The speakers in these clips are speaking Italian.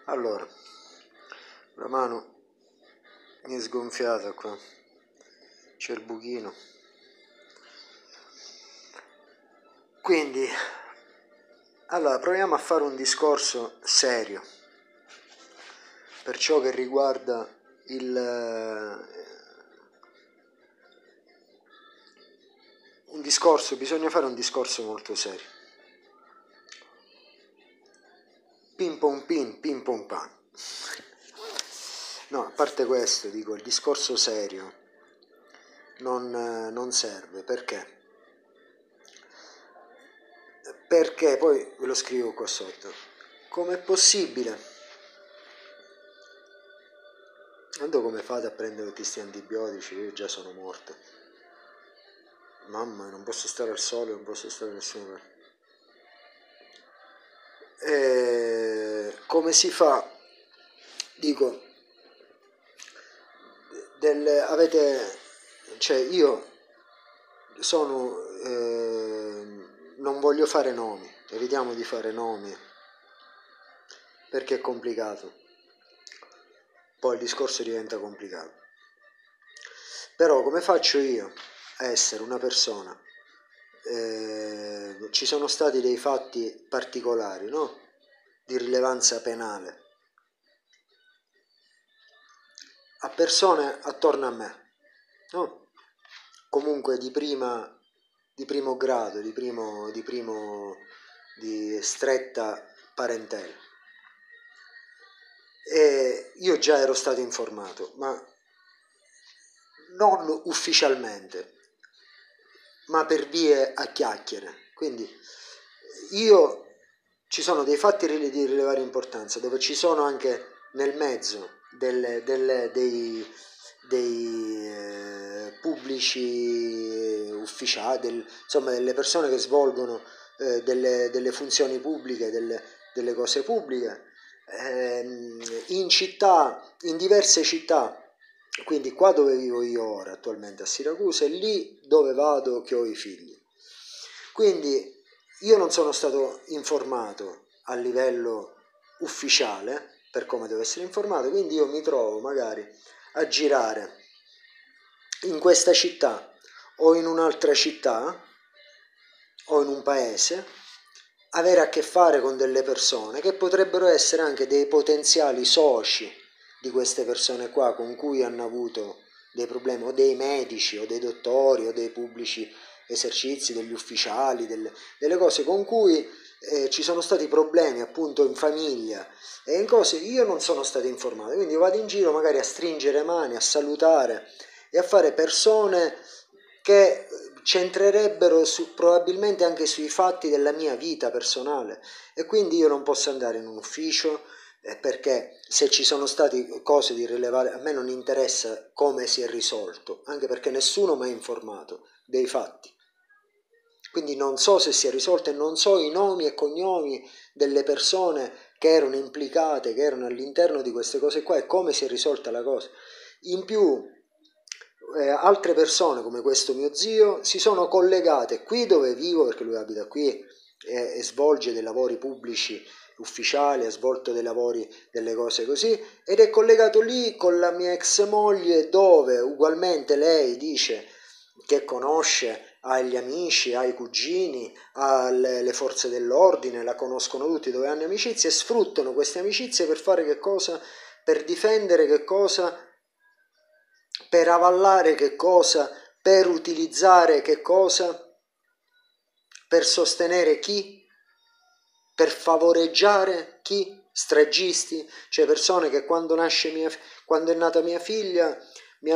Allora, la mano mi è sgonfiata qua, c'è il buchino. Quindi, allora, proviamo a fare un discorso serio per ciò che riguarda bisogna fare un discorso molto serio. Pim pom pim, pim pom pam. No, a parte questo, dico, il discorso serio non serve, perché? Perché, poi ve lo scrivo qua sotto, com'è possibile? Tanto come fate a prendere tutti questi antibiotici? Io già sono morto. Mamma, non posso stare al sole, non posso stare da nessuna parte. Come si fa? Dico, cioè io sono, non voglio fare nomi, evitiamo di fare nomi, perché è complicato, poi il discorso diventa complicato. Però come faccio io a essere una persona, ci sono stati dei fatti particolari, no? Di rilevanza penale, a persone attorno a me, no? Comunque di primo grado, di stretta parentela. E io già ero stato informato, ma non ufficialmente, ma per vie a chiacchiere. Quindi ci sono dei fatti di rilevare importanza, dove ci sono anche nel mezzo dei pubblici ufficiali, insomma delle persone che svolgono delle funzioni pubbliche, delle cose pubbliche, in città, in diverse città. Quindi qua dove vivo io ora, attualmente a Siracusa, e lì dove vado che ho i figli. Quindi io non sono stato informato a livello ufficiale per come devo essere informato, quindi io mi trovo magari a girare in questa città o in un'altra città o in un paese, avere a che fare con delle persone che potrebbero essere anche dei potenziali soci di queste persone qua con cui hanno avuto dei problemi, o dei medici o dei dottori o dei pubblici esercizi, degli ufficiali, delle cose con cui ci sono stati problemi appunto in famiglia e in cose. Io non sono stato informato, quindi io vado in giro magari a stringere mani, a salutare e a fare persone che centrerebbero probabilmente anche sui fatti della mia vita personale, e quindi io non posso andare in un ufficio, perché se ci sono state cose di rilevare, a me non interessa come si è risolto, anche perché nessuno mi ha informato dei fatti. Quindi non so se si è risolto e non so i nomi e cognomi delle persone che erano implicate, che erano all'interno di queste cose qua, e come si è risolta la cosa. In più, altre persone come questo mio zio si sono collegate qui dove vivo, perché lui abita qui e svolge dei lavori pubblici ufficiali, ha svolto dei lavori, delle cose così, ed è collegato lì con la mia ex moglie, dove ugualmente lei dice che conosce, ha gli amici, ha i cugini, ha le forze dell'ordine, la conoscono tutti, dove hanno amicizie, e sfruttano queste amicizie per fare che cosa? Per difendere che cosa? Per avallare che cosa? Per utilizzare che cosa? Per sostenere chi? Per favoreggiare chi? Stragisti, cioè persone che quando è nata mia figlia mi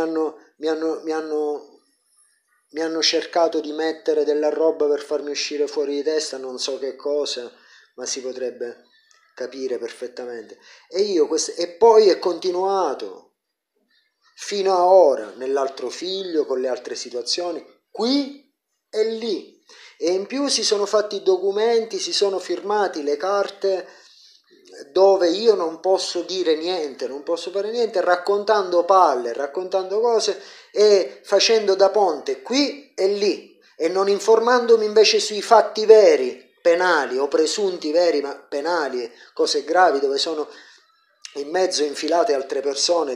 hanno cercato di mettere della roba per farmi uscire fuori di testa, non so che cosa, ma si potrebbe capire perfettamente. E poi è continuato fino a ora nell'altro figlio, con le altre situazioni, qui e lì. E in più si sono fatti i documenti, si sono firmati le carte dove io non posso dire niente, non posso fare niente, raccontando palle, raccontando cose e facendo da ponte qui e lì, e non informandomi invece sui fatti veri, penali o presunti veri, ma penali, cose gravi, dove sono in mezzo infilate altre persone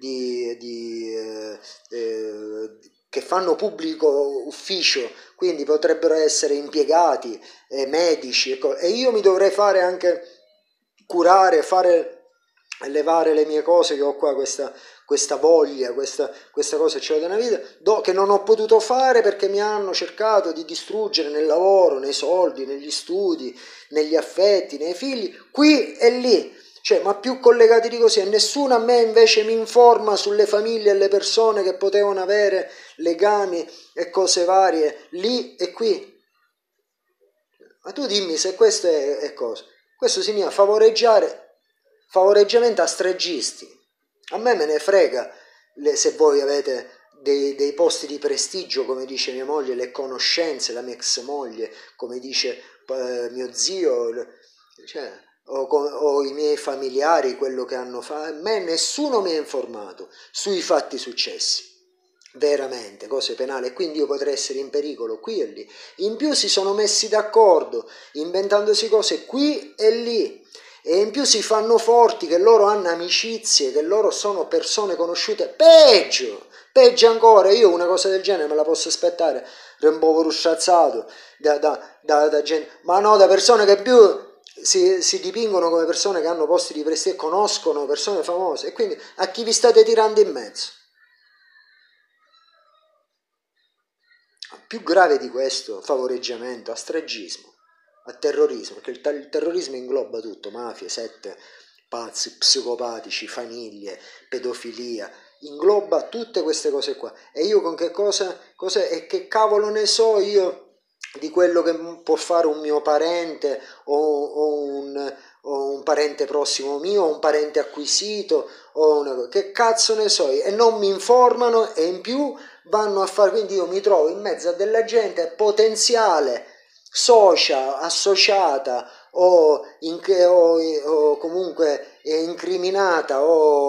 che fanno pubblico ufficio, quindi potrebbero essere impiegati, medici, e io mi dovrei fare anche curare, levare le mie cose, che ho qua questa voglia, questa cosa ce l'ho da una vita, che non ho potuto fare perché mi hanno cercato di distruggere nel lavoro, nei soldi, negli studi, negli affetti, nei figli, qui e lì. Cioè, ma più collegati di così, e nessuno a me invece mi informa sulle famiglie e le persone che potevano avere legami e cose varie lì e qui. Ma tu dimmi se questo è cosa. Questo significa favoreggiamento a streggisti. A me ne frega se voi avete dei posti di prestigio, come dice mia moglie, le conoscenze, la mia ex moglie, come dice mio zio, cioè, o i miei familiari, quello che hanno fatto. A me nessuno mi ha informato sui fatti successi, veramente, cose penali, e quindi io potrei essere in pericolo qui e lì. In più si sono messi d'accordo, inventandosi cose qui e lì, e in più si fanno forti che loro hanno amicizie, che loro sono persone conosciute. Peggio ancora, io una cosa del genere me la posso aspettare da un po' rusciazzato da gente, ma no, da persone che più si dipingono come persone che hanno posti di prestigio, conoscono persone famose, e quindi a chi vi state tirando in mezzo? Più grave di questo favoreggiamento a streggismo, a terrorismo, perché il terrorismo ingloba tutto: mafie, sette, pazzi, psicopatici, famiglie, pedofilia, ingloba tutte queste cose qua. E io con che cosa e che cavolo ne so io di quello che può fare un mio parente o un parente prossimo mio, o un parente acquisito, che cazzo ne so, e non mi informano, e in più vanno a fare. Quindi io mi trovo in mezzo a della gente potenziale, socia, associata o comunque incriminata,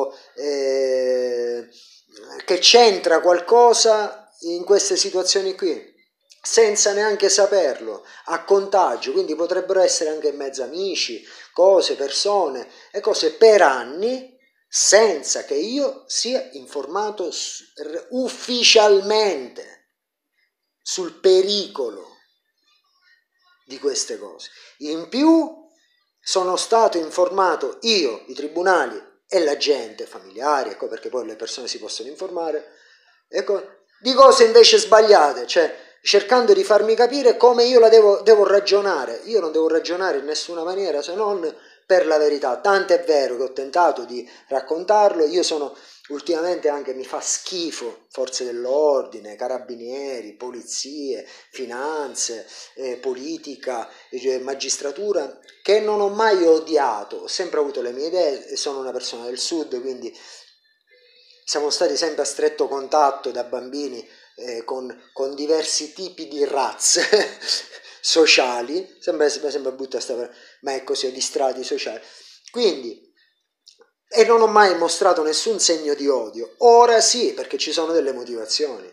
che c'entra qualcosa in queste situazioni qui, senza neanche saperlo, a contagio. Quindi potrebbero essere anche in mezzo amici, cose, persone e cose, per anni, senza che io sia informato ufficialmente sul pericolo di queste cose. In più sono stato informato io, i tribunali e la gente, familiari, ecco, perché poi le persone si possono informare, ecco, di cose invece sbagliate, cioè cercando di farmi capire come io la devo ragionare. Io non devo ragionare in nessuna maniera se non per la verità. Tanto è vero che ho tentato di raccontarlo. Io sono ultimamente, anche mi fa schifo forze dell'ordine, carabinieri, polizie, finanze, politica, magistratura, che non ho mai odiato. Ho sempre avuto le mie idee, sono una persona del sud, quindi siamo stati sempre a stretto contatto da bambini con diversi tipi di razze sociali, sembra brutta ma è così, di strati sociali. Quindi, e non ho mai mostrato nessun segno di odio. Ora sì, perché ci sono delle motivazioni.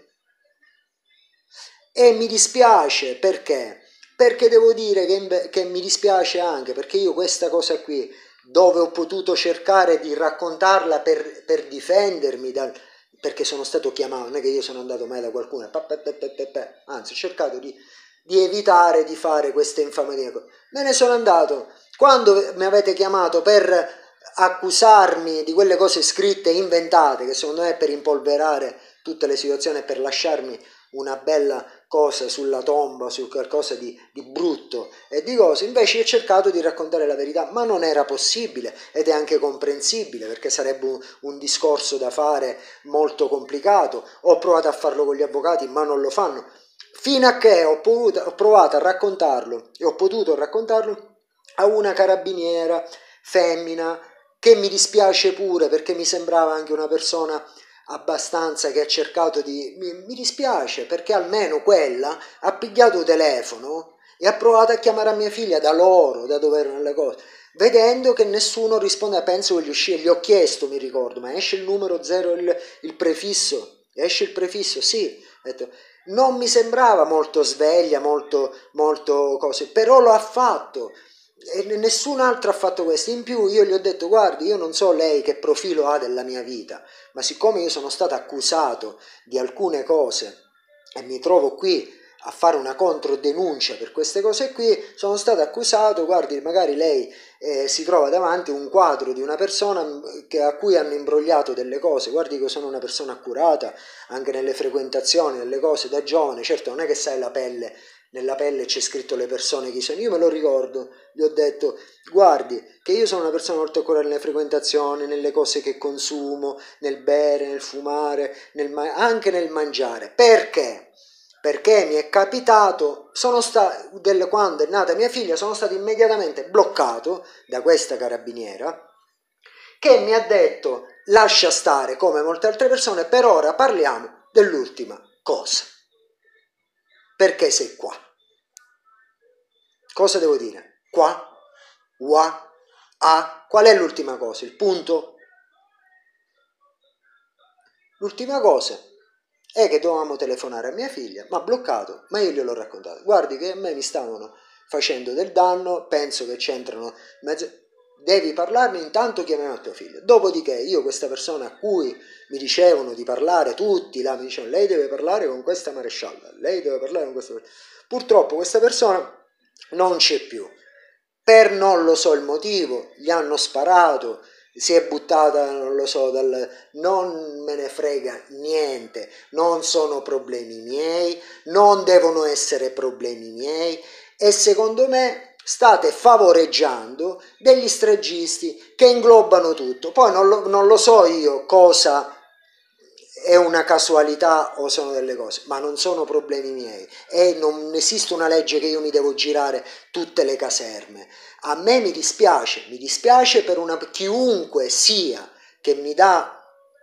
E mi dispiace perché devo dire che mi dispiace anche perché io questa cosa qui, dove ho potuto cercare di raccontarla per difendermi perché sono stato chiamato, non è che io sono andato mai da qualcuno, anzi ho cercato di evitare di fare queste infamie. Me ne sono andato quando mi avete chiamato per accusarmi di quelle cose scritte e inventate, che secondo me è per impolverare tutte le situazioni e per lasciarmi una bella cosa sulla tomba, su qualcosa di brutto e di cose. Invece ho cercato di raccontare la verità, ma non era possibile, ed è anche comprensibile, perché sarebbe un discorso da fare molto complicato. Ho provato a farlo con gli avvocati, ma non lo fanno, fino a che ho provato a raccontarlo e ho potuto raccontarlo a una carabiniera femmina, che mi dispiace pure perché mi sembrava anche una persona abbastanza, che ha cercato mi dispiace perché almeno quella ha pigliato il telefono e ha provato a chiamare a mia figlia da loro, da dove erano le cose, vedendo che nessuno risponde. Penso che gli ho chiesto, mi ricordo, ma esce il numero 0, il prefisso, esce il prefisso, sì, ho detto, non mi sembrava molto sveglia, molto cose, però lo ha fatto. E nessun altro ha fatto questo. In più io gli ho detto: guardi, io non so lei che profilo ha della mia vita, ma siccome io sono stato accusato di alcune cose e mi trovo qui a fare una controdenuncia per queste cose qui, sono stato accusato, guardi, magari lei si trova davanti un quadro di una persona a cui hanno imbrogliato delle cose, guardi che sono una persona accurata anche nelle frequentazioni, nelle cose da giovane, certo non è che sai la pelle, nella pelle c'è scritto le persone chi sono, io me lo ricordo, gli ho detto: guardi che io sono una persona molto accurata nelle frequentazioni, nelle cose che consumo, nel bere, nel fumare, anche nel mangiare. Perché? Perché mi è capitato, quando è nata mia figlia, sono stato immediatamente bloccato da questa carabiniera che mi ha detto: lascia stare, come molte altre persone, per ora parliamo dell'ultima cosa. Perché sei qua? Cosa devo dire? Qua? Wa? A? Qual è l'ultima cosa? Il punto? L'ultima cosa è che dovevamo telefonare a mia figlia, mi ha bloccato, ma io gliel'ho raccontato. Guardi che a me mi stavano facendo del danno, penso che c'entrano mezzo... Devi parlarmi, intanto chiamiamo tua figlia. Dopodiché io questa persona a cui mi dicevano di parlare tutti, là mi dicevano: lei deve parlare con questa marescialla, lei deve parlare con questa... Purtroppo questa persona non c'è più. Per non lo so il motivo, gli hanno sparato, si è buttata, non lo so, non me ne frega niente, non sono problemi miei, non devono essere problemi miei e secondo me state favoreggiando degli stragisti che inglobano tutto. Poi non lo so io cosa è una casualità o sono delle cose, ma non sono problemi miei e non esiste una legge che io mi devo girare tutte le caserme. A me mi dispiace per chiunque sia che mi dà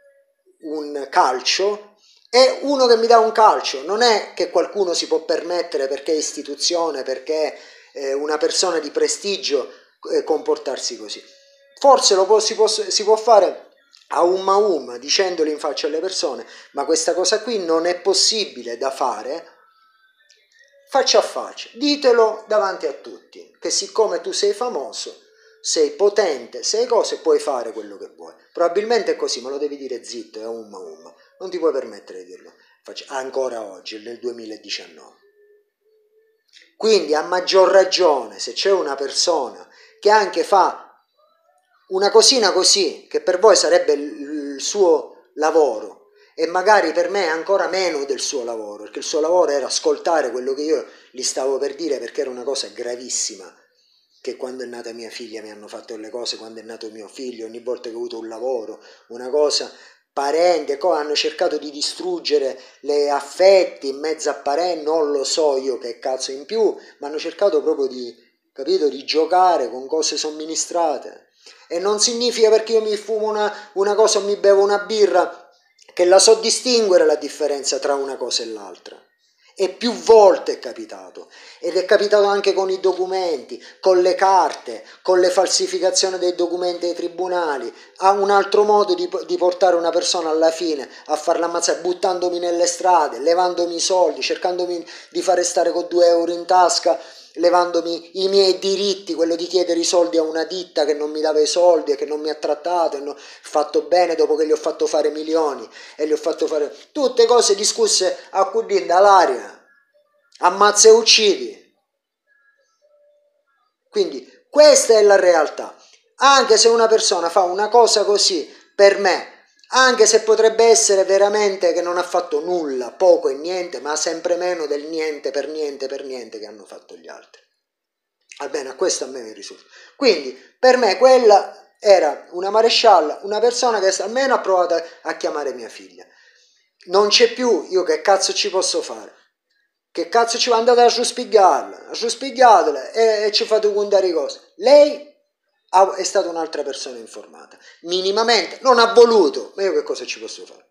un calcio, è uno che mi dà un calcio, non è che qualcuno si può permettere perché è istituzione, perché è una persona di prestigio comportarsi così. Forse si può fare a dicendoli in faccia alle persone, ma questa cosa qui non è possibile da fare faccia a faccia, ditelo davanti a tutti, che siccome tu sei famoso, sei potente, sei cose, puoi fare quello che vuoi. Probabilmente è così, ma lo devi dire zitto, è non ti puoi permettere di dirlo ancora oggi, nel 2019. Quindi a maggior ragione, se c'è una persona che anche fa una cosina così, che per voi sarebbe il suo lavoro, e magari per me ancora meno del suo lavoro, perché il suo lavoro era ascoltare quello che io gli stavo per dire, perché era una cosa gravissima, che quando è nata mia figlia mi hanno fatto le cose, quando è nato mio figlio, ogni volta che ho avuto un lavoro, una cosa, parenti, hanno cercato di distruggere le affetti in mezzo a parenti, non lo so io che cazzo in più, ma hanno cercato proprio di, capito, di giocare con cose somministrate. E non significa perché io mi fumo una cosa o mi bevo una birra che la so distinguere la differenza tra una cosa e l'altra. E più volte è capitato, ed è capitato anche con i documenti, con le carte, con le falsificazioni dei documenti ai tribunali. Ha un altro modo di portare una persona alla fine a farla ammazzare, buttandomi nelle strade, levandomi i soldi, cercandomi di fare stare con 2 euro in tasca, levandomi i miei diritti, quello di chiedere i soldi a una ditta che non mi dava i soldi e che non mi ha trattato e non fatto bene dopo che gli ho fatto fare milioni e gli ho fatto fare tutte cose discusse a cudin dall'aria, ammazza e uccidi. Quindi questa è la realtà. Anche se una persona fa una cosa così, per me, anche se potrebbe essere veramente che non ha fatto nulla, poco e niente, ma sempre meno del niente per niente che hanno fatto gli altri. Almeno a questo a me mi risulta. Quindi per me quella era una marescialla, una persona che almeno ha provato a chiamare mia figlia. Non c'è più, io che cazzo ci posso fare? Che cazzo ci va? Andate a spiegatela e ci fate contare cose. Lei è stata un'altra persona informata, minimamente, non ha voluto, ma io che cosa ci posso fare?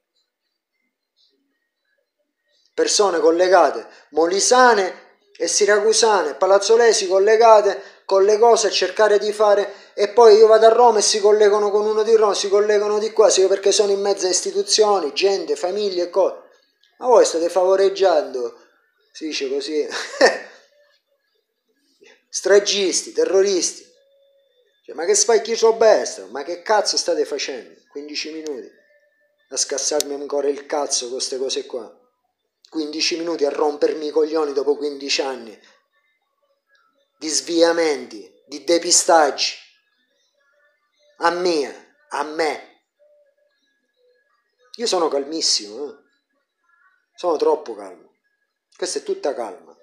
Persone collegate, molisane e siracusane, palazzolesi collegate con le cose a cercare di fare, e poi io vado a Roma e si collegano con uno di Roma, si collegano di qua, perché sono in mezzo a istituzioni, gente, famiglie e cose. Ma voi state favoreggiando, si dice così, stragisti, terroristi. Cioè, ma che spacchi bestia? Ma che cazzo state facendo? 15 minuti a scassarmi ancora il cazzo con queste cose qua. 15 minuti a rompermi i coglioni dopo 15 anni di sviamenti, di depistaggi. A me. Io sono calmissimo, eh? Sono troppo calmo. Questa è tutta calma.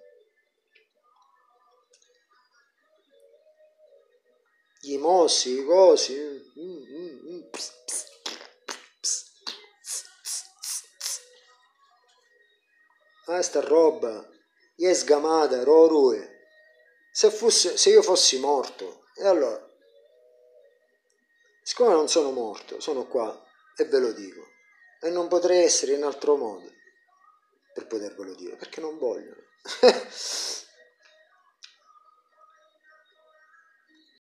I mossi, i cosi. Sta roba è sgamata, rorue. Se io fossi morto, e allora, siccome non sono morto, sono qua e ve lo dico, e non potrei essere in altro modo per potervelo dire, perché non voglio.